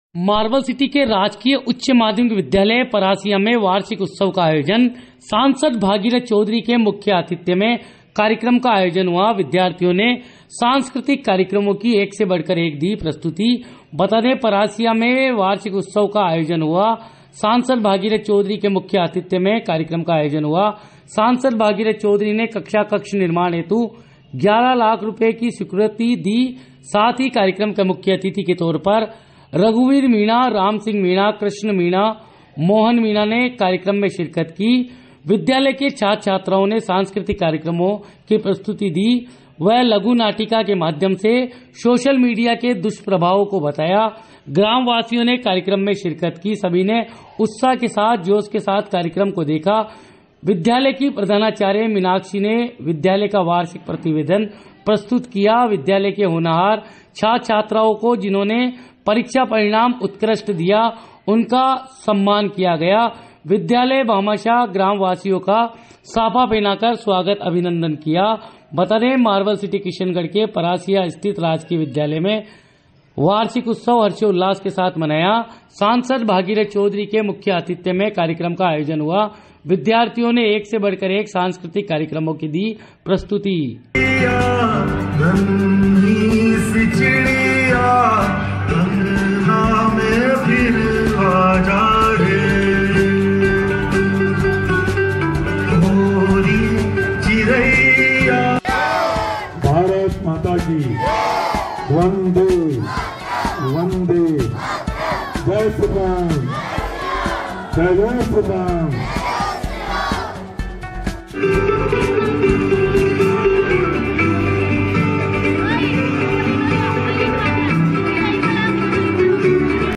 Marble city के राजकीय उच्च माध्यमिक विद्यालय परासिया में वार्षिक उत्सव का आयोजन सांसद भागीरथ चौधरी के मुख्य आतिथ्य में कार्यक्रम का आयोजन हुआ। विद्यार्थियों ने सांस्कृतिक कार्यक्रमों की एक से बढ़कर एक दी प्रस्तुति। बता दें, परासिया में वार्षिक उत्सव का आयोजन हुआ। सांसद भागीरथ चौधरी के मुख्य आतिथ्य में कार्यक्रम का आयोजन हुआ। सांसद भागीरथ चौधरी ने कक्ष निर्माण हेतु 11 लाख रुपए की स्वीकृति दी। साथ ही कार्यक्रम के मुख्य अतिथि के तौर पर रघुवीर मीणा, राम सिंह मीणा, कृष्ण मीणा, मोहन मीणा ने कार्यक्रम में शिरकत की। विद्यालय के छात्र छात्राओं ने सांस्कृतिक कार्यक्रमों की प्रस्तुति दी। वह लघु नाटिका के माध्यम से सोशल मीडिया के दुष्प्रभावों को बताया। ग्रामवासियों ने कार्यक्रम में शिरकत की। सभी ने उत्साह के साथ, जोश के साथ कार्यक्रम को देखा। विद्यालय की प्रधानाचार्य मीनाक्षी ने विद्यालय का वार्षिक प्रतिवेदन प्रस्तुत किया। विद्यालय के होनहार छात्र छात्राओं को जिन्होंने परीक्षा परिणाम उत्कृष्ट दिया, उनका सम्मान किया गया। विद्यालय भामाशाह ग्रामवासियों का साफा पहनाकर स्वागत अभिनंदन किया। बता दें, मार्बल सिटी किशनगढ़ के परासिया स्थित राजकीय विद्यालय में वार्षिक उत्सव हर्षोल्लास के साथ मनाया। सांसद भागीरथ चौधरी के मुख्य आतिथ्य में कार्यक्रम का आयोजन हुआ। विद्यार्थियों ने एक से बढ़कर एक सांस्कृतिक कार्यक्रमों की दी प्रस्तुति। भारत माता की वंदे वंदे, जय श्री राम, जय श्री राम।